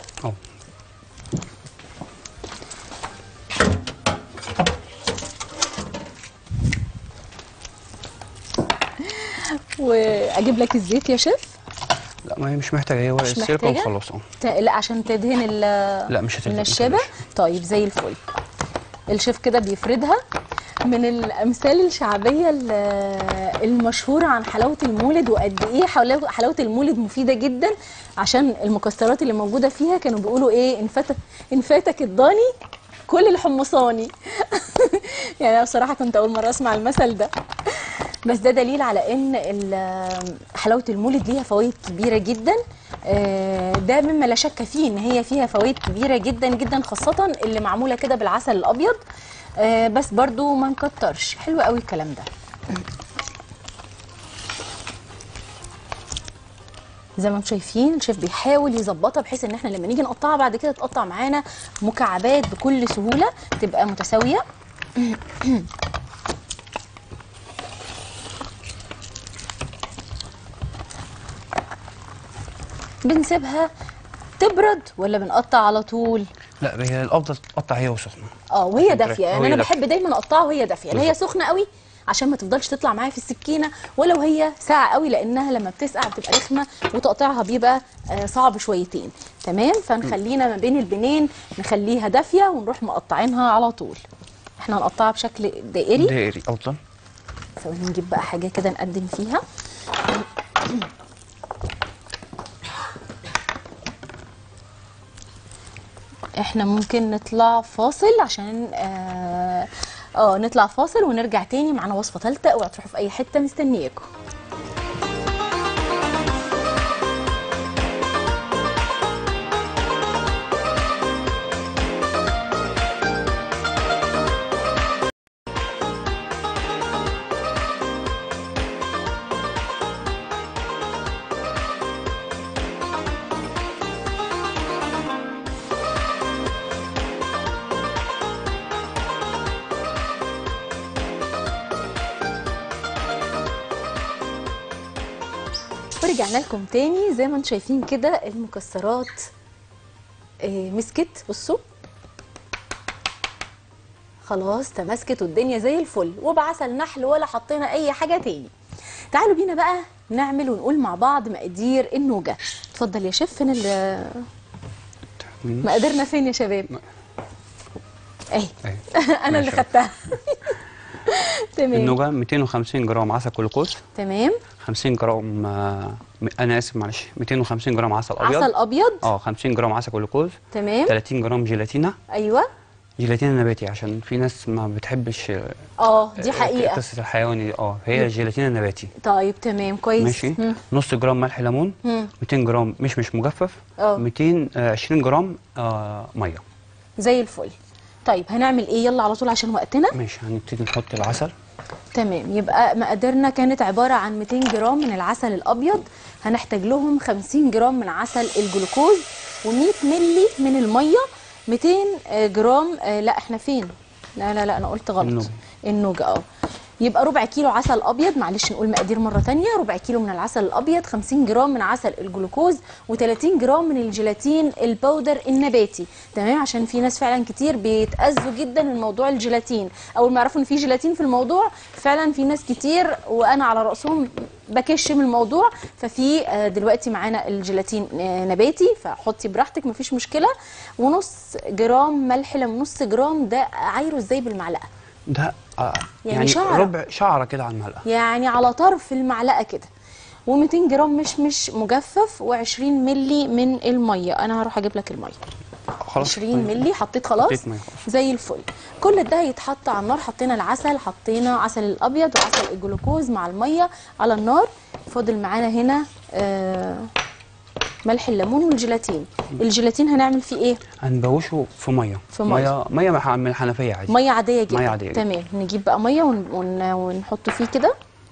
واجيب لك الزيت يا شيف؟ لا ما هي مش محتاجه، هي ورق السيليكون وخلاص. لا عشان تدهن لا مش هتدهن النشابه. طيب زي الفل. الشيف كده بيفردها من الامثال الشعبيه المشهوره عن حلاوه المولد، وقد ايه حلاوه المولد مفيده جدا، عشان المكسرات اللي موجوده فيها كانوا بيقولوا ايه، ان فاتك الضاني كل الحمصاني. يعني انا بصراحه كنت اول مره اسمع المثل ده، بس ده دليل على ان حلاوه المولد ليها فوائد كبيره جدا. ده مما لا شك فيه ان هي فيها فوائد كبيره جدا جدا، خاصه اللي معموله كده بالعسل الابيض. بس برضو ما نكترش. حلو قوي الكلام ده. زي ما انتم شايفين الشيف بيحاول يظبطها بحيث ان احنا لما نيجي نقطعها بعد كده تقطع معانا مكعبات بكل سهوله، تبقى متساويه. بنسيبها تبرد ولا بنقطع على طول؟ لا، هي الافضل تقطع هي وسخنه. وهي دافيه. يعني انا بحب دايما اقطعها وهي دافيه، لا هي سخنه قوي عشان ما تفضلش تطلع معايا في السكينه، ولو هي ساقعه قوي لانها لما بتسقع بتبقى رخمه وتقطيعها بيبقى صعب شويتين. تمام، فنخلينا ما بين البنين نخليها دافيه ونروح مقطعينها على طول. احنا هنقطعها بشكل دائري افضل. فنجيب بقى حاجه كده نقدم فيها. احنا ممكن نطلع فاصل عشان نطلع فاصل ونرجع تاني معانا وصفه ثالثه. اوعوا تروحوا في اي حته، مستنياكم. ورجعنا لكم تاني. زي ما انتم شايفين كده المكسرات مسكت، بصوا خلاص تماسكت والدنيا زي الفل، وبعسل نحل ولا حطينا اي حاجه تاني. تعالوا بينا بقى نعمل ونقول مع بعض مقادير النوجه. اتفضل يا شيف. فين مقاديرنا؟ فين يا شباب؟ اهي. انا اللي خدتها. تمام. النوجه 250 جرام عسل جلوكوز. تمام. 50 جرام انا اسف معلش 250 جرام عسل ابيض. عسل ابيض. 50 جرام عسل جلوكوز. تمام. 30 جرام جيلاتينا. ايوه. جيلاتينا نباتي عشان في ناس ما بتحبش دي حقيقه قصه الحيواني. هي جيلاتينا نباتي. طيب تمام كويس. ماشي. نص جرام ملح ليمون. 200 جرام مش مجفف. 220 جرام ميه. زي الفل. طيب هنعمل ايه؟ يلا على طول عشان وقتنا. ماشي. هنبتدي نحط العسل. تمام. يبقى مقاديرنا كانت عباره عن 200 جرام من العسل الابيض، هنحتاج لهم 50 جرام من عسل الجلوكوز، و100 مللي من الميه، 200 جرام لا احنا فين؟ لا انا قلت غلط. النوجه. يبقى ربع كيلو عسل ابيض. معلش نقول مقادير مره ثانيه. ربع كيلو من العسل الابيض، 50 جرام من عسل الجلوكوز، و30 جرام من الجيلاتين الباودر النباتي. تمام، عشان في ناس فعلا كتير بيتاذوا جدا من موضوع الجيلاتين. اول ما يعرفوا ان في جيلاتين في الموضوع فعلا في ناس كتير وانا على راسهم بكش من الموضوع. ففي دلوقتي معانا الجيلاتين نباتي، فحطي براحتك مفيش مشكله. ونص جرام ملح ليمون. نص جرام ده عايره ازاي بالمعلقه؟ ده يعني شعرة. ربع شعره كده على المعلقه، يعني على طرف المعلقه كده. و200 جرام مش مجفف، و20 مللي من الميه. انا هروح اجيب لك الميه. خلاص 20 مللي. حطيت خلاص زي الفل. كل ده هيتحط على النار. حطينا العسل، حطينا عسل الابيض وعسل الجلوكوز مع الميه على النار. فاضل معانا هنا ملح الليمون والجيلاتين. الجيلاتين هنعمل فيه ايه؟ هنبوشه في ميه. ميه من الحنفيه عادي. ميه عاديه جدا. ميه عاديه. تمام. نجيب بقى ميه ونحطه فيه كده.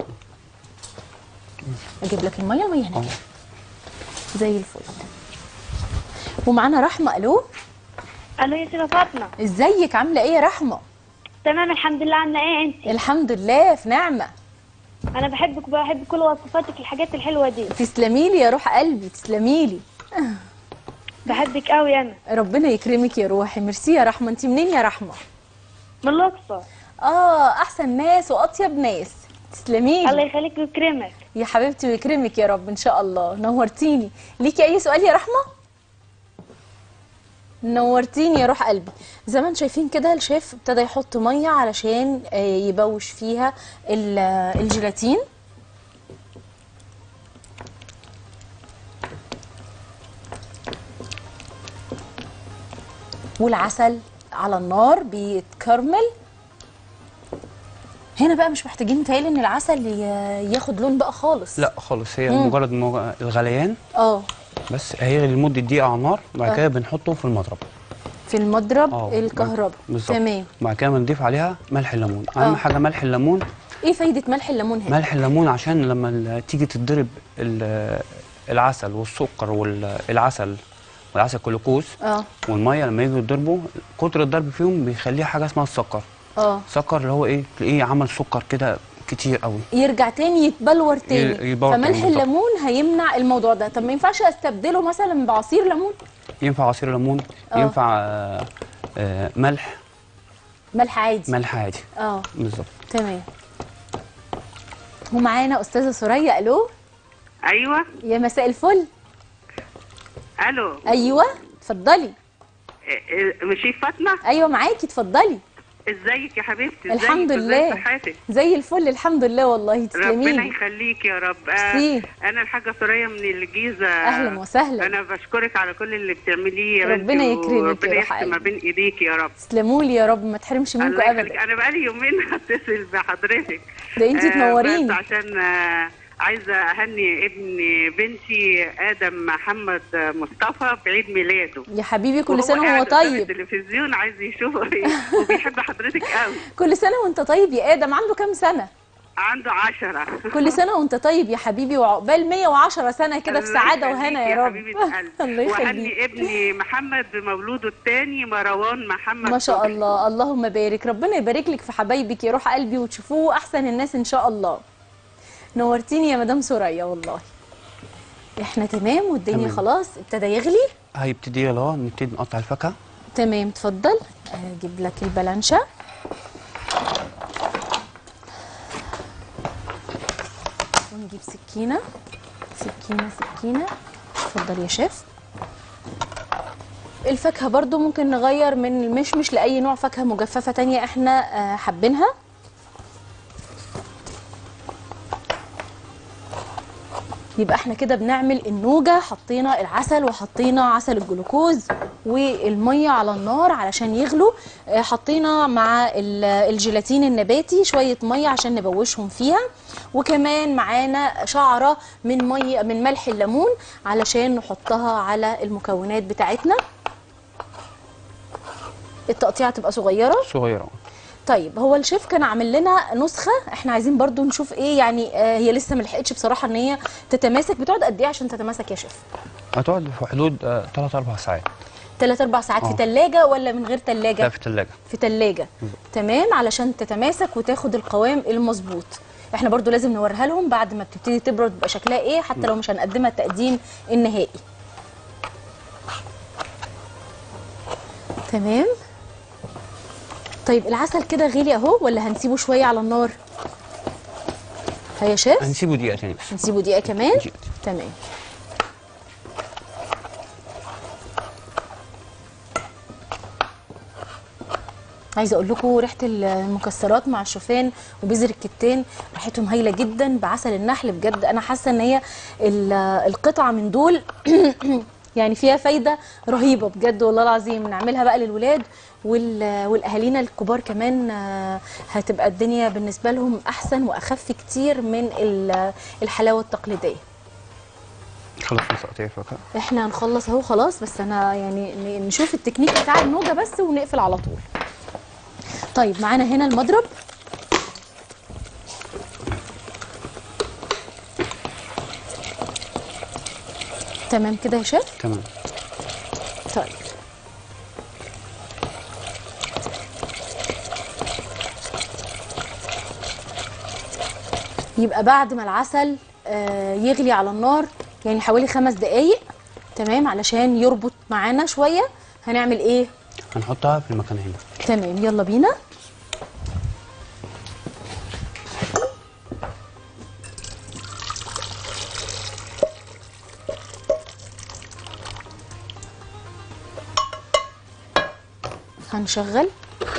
اجيب لك الميه هنا زي الفل. ومعانا رحمه. الو الو يا سيدة فاطمه. ازيك؟ عامله ايه يا رحمه؟ تمام الحمد لله. عامله ايه انت؟ الحمد لله في نعمه. انا بحبك وبحب كل وصفاتك الحاجات الحلوه دي. تسلمي لي يا روح قلبي، تسلمي لي. بحبك قوي انا. ربنا يكرمك يا روحي. ميرسي يا رحمه. انت منين يا رحمه؟ من الاقصر. احسن ناس واطيب ناس. تسلمي لي. الله يخليك ويكرمك يا حبيبتي ويكرمك يا رب ان شاء الله. نورتيني. ليكي اي سؤال يا رحمه؟ نورتيني يا روح قلبي. زي ما انتم شايفين كده الشيف ابتدى يحط ميه علشان يبوش فيها الجيلاتين. والعسل على النار بيتكرمل. هنا بقى مش محتاجين متهيألي ان العسل ياخد لون بقى خالص. لا خالص، هي مجرد الغليان بس هيغلي لمده دقيقه على النار، وبعد كده بنحطه في المضرب. في المضرب الكهرباء. تمام. بعد كده بنضيف عليها ملح الليمون. اهم حاجه ملح الليمون. ايه فايده ملح الليمون هنا؟ ملح الليمون عشان لما تيجي تتضرب العسل والسكر والعسل الجلوكوز والميه، لما يجوا يتضربوا كتر الضرب فيهم بيخليها حاجه اسمها السكر. سكر اللي هو ايه، تلاقيه عمل سكر كده كتير قوي، يرجع تاني يتبلور تاني. فملح الليمون هيمنع الموضوع ده. طب ما ينفعش استبدله مثلا بعصير ليمون؟ ينفع عصير ليمون، ينفع ملح عادي. ملح عادي بالظبط. تمام. ومعانا استاذه سوريا. الو. ايوه يا مساء الفل. الو. ايوه اتفضلي. مش فاطمه؟ ايوه معاكي اتفضلي. ازيك يا حبيبتي؟ الحمد لله زي الفل الحمد لله والله. تسلمي. ربنا يخليك يا رب. انا الحاجه سوريا من الجيزه. اهلا وسهلا. انا بشكرك على كل اللي بتعمليه يا ربنا يكرمك يا روح قلبي. ما بين ايديك يا رب. تسلموا لي يا رب، ما تحرمش منكم ابدا. انا بقالي يومين هتصل بحضرتك. ده انت تنوريني. عشان عايزه اهني ابن بنتي ادم محمد مصطفى بعيد ميلاده. يا حبيبي كل سنه وهو طيب. التلفزيون عايز يشوفه وبيحب حضرتك قوي. كل سنه وانت طيب يا ادم. عنده كام سنه؟ عنده 10. كل سنه وانت طيب يا حبيبي، وعقبال 110 سنه كده في سعاده وهنا يا رب. حبيبه قلبي. وهني ابني محمد بمولوده الثاني مروان محمد. ما شاء الله. اللهم بارك. ربنا يبارك لك في حبايبك يا روح قلبي، وتشوفوه احسن الناس ان شاء الله. نورتيني يا مدام سوريا والله. احنا تمام والدنيا خلاص ابتدى يغلي. هيبتدي يغلي نبتدي نقطع الفاكهه. تمام اتفضل. اجيب لك البلانشه. ونجيب سكينه. اتفضل يا شيف. الفاكهه برضو ممكن نغير من المشمش لاي نوع فاكهه مجففه تانية احنا حابينها. يبقى احنا كده بنعمل النوجه. حطينا العسل وحطينا عسل الجلوكوز والميه على النار علشان يغلوا. حطينا مع الجيلاتين النباتي شويه ميه عشان نبوشهم فيها، وكمان معانا شعره من ملح الليمون علشان نحطها على المكونات بتاعتنا. التقطيعه تبقى صغيره. طيب هو الشيف كان عامل لنا نسخه، احنا عايزين برضو نشوف ايه يعني. هي لسه ما لحقتش بصراحه ان هي تتماسك. بتقعد قد ايه عشان تتماسك يا شيف؟ هتقعد في حدود 3-4 ساعات. 3-4 ساعات. في ثلاجه ولا من غير ثلاجه؟ لا في ثلاجه. في ثلاجه. تمام، علشان تتماسك وتاخد القوام المظبوط. احنا برضو لازم نوريها لهم بعد ما بتبتدي تبرد بيبقى شكلها ايه، حتى لو مش هنقدمها التقديم النهائي. تمام. طيب العسل كده غلي اهو ولا هنسيبه شويه على النار؟ يا شيف هنسيبه دقيقه تاني بس. هنسيبه دقيقه كمان؟ تمام. عايزه اقول لكم ريحه المكسرات مع الشوفان وبذر الكتان ريحتهم هايله جدا بعسل النحل. بجد انا حاسه ان هي القطعه من دول يعني فيها فايده رهيبه بجد والله العظيم. نعملها بقى للولاد والاهالينا الكبار كمان، هتبقى الدنيا بالنسبه لهم احسن واخف كتير من الحلاوه التقليديه. خلصنا تقطيع الفاكهه. احنا هنخلص اهو خلاص، بس انا يعني نشوف التكنيك بتاع النوجه بس ونقفل على طول. طيب معانا هنا المضرب. تمام كده يا شيف؟ تمام. طيب يبقى بعد ما العسل يغلي على النار يعني حوالي 5 دقايق، تمام، علشان يربط معانا شويه، هنعمل ايه؟ هنحطها في المكان هنا. تمام يلا بينا. هنشغل.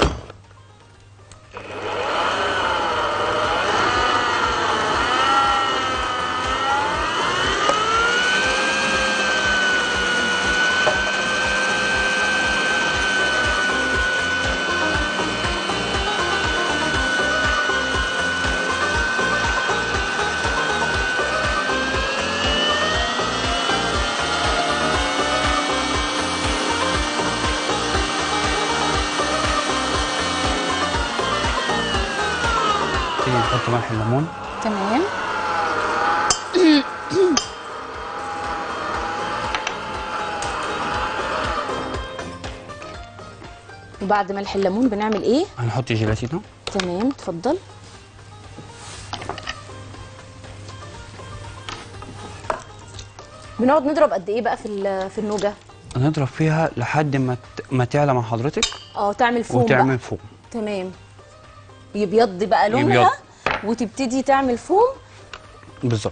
نحط ملح الليمون. تمام. وبعد ملح الليمون بنعمل ايه؟ هنحط جيلاتينو. تمام، اتفضل. بنقعد نضرب قد ايه بقى في النوجه؟ نضرب فيها لحد ما تعلى مع حضرتك. تعمل فوم وتعمل بقى. فوم. تمام. يبيض بقى لونها وتبتدي تعمل فوم. بالظبط.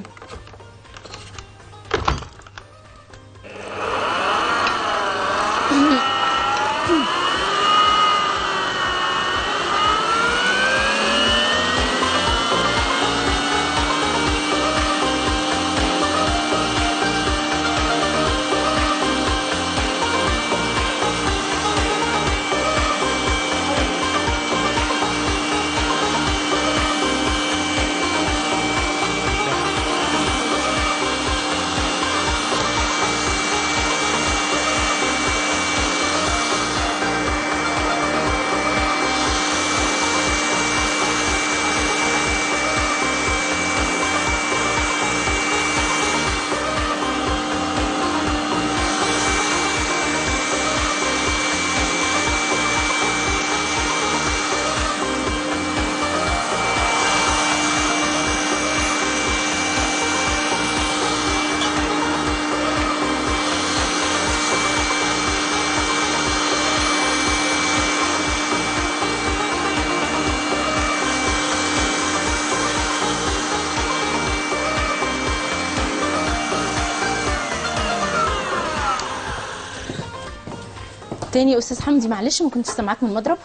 تاني يا استاذ حمدي، معلش ما كنتش سامعاك من المضرب.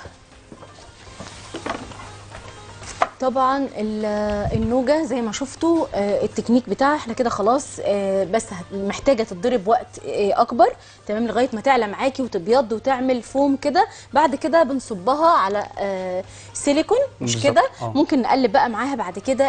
طبعا النوجه زي ما شفتوا التكنيك بتاعها احنا كده خلاص، بس محتاجه تتضرب وقت اكبر، تمام، لغايه ما تعلى معاكي وتبيض وتعمل فوم كده. بعد كده بنصبها على سيليكون، مش كده؟ ممكن نقلب بقى معاها بعد كده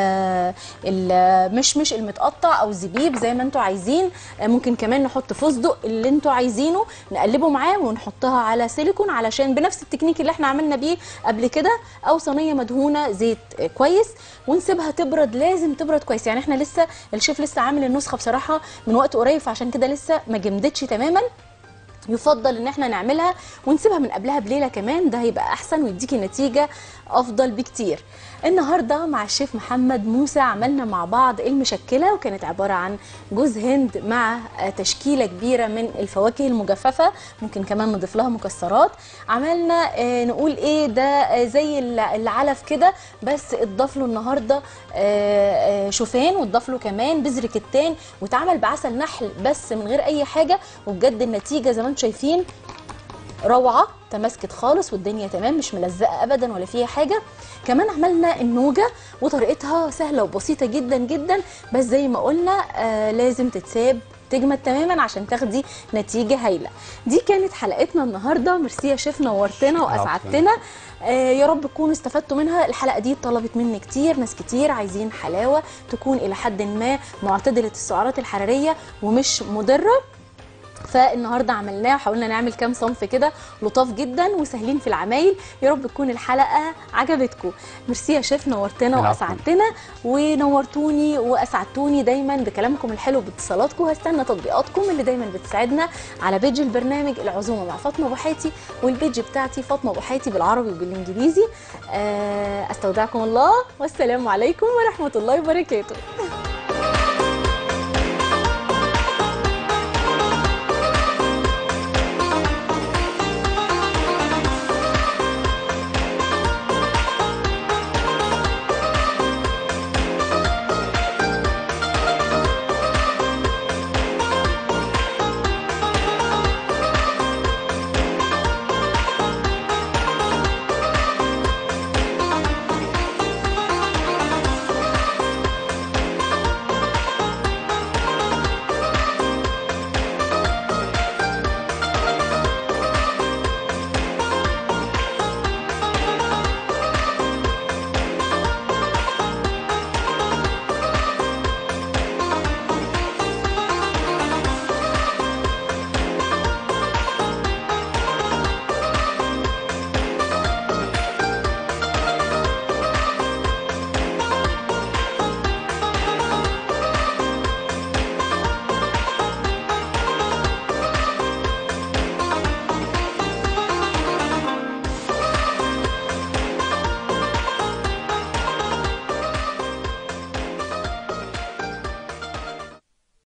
المشمش المتقطع او الزبيب زي ما انتوا عايزين. ممكن كمان نحط فستق اللي انتوا عايزينه، نقلبه معاه ونحطها على سيليكون علشان بنفس التكنيك اللي احنا عملنا بيه قبل كده، او صينيه مدهونه زيت كويس ونسيبها تبرد. لازم تبرد كويس، يعني احنا لسه الشيف لسه عامل النسخه بصراحه من وقت قريب، فعشان كده لسه ما جمدتش تماما. يفضل ان احنا نعملها ونسيبها من قبلها بليله كمان، ده هيبقى احسن ويديكي نتيجه افضل بكتير. النهارده مع الشيف محمد موسى عملنا مع بعض المشكله، وكانت عباره عن جوز هند مع تشكيله كبيره من الفواكه المجففه، ممكن كمان نضيف لها مكسرات. عملنا نقول ايه ده، زي العلف كده، بس اتضاف له النهارده شوفان، واتضاف له كمان بذر كتان، واتعمل بعسل نحل بس من غير اي حاجه. وبجد النتيجه زي ما انتم شايفين روعه، تماسكت خالص والدنيا تمام، مش ملزقه ابدا ولا فيها حاجه. كمان عملنا النوجه وطريقتها سهله وبسيطه جدا جدا، بس زي ما قلنا لازم تتساب تجمد تماما عشان تاخدي نتيجه هايله. دي كانت حلقتنا النهارده، ميرسي يا شيف، نورتنا واسعدتنا. يا رب تكونوا استفدتوا منها. الحلقه دي طلبت مني كتير، ناس كتير عايزين حلاوه تكون الى حد ما معتدله السعرات الحراريه ومش مضره، فالنهارده عملناه وحاولنا نعمل كام صنف كده لطاف جدا وسهلين في العمايل. يا رب تكون الحلقه عجبتكم. ميرسي يا شيف، نورتنا واسعدتنا، ونورتوني واسعدتوني دايما بكلامكم الحلو باتصالاتكم. هستنى تطبيقاتكم اللي دايما بتساعدنا على بيج البرنامج العزومه مع فاطمه ابو حياتي، والبيج بتاعتي فاطمه ابو حياتي بالعربي وبالانجليزي. استودعكم الله والسلام عليكم ورحمه الله وبركاته.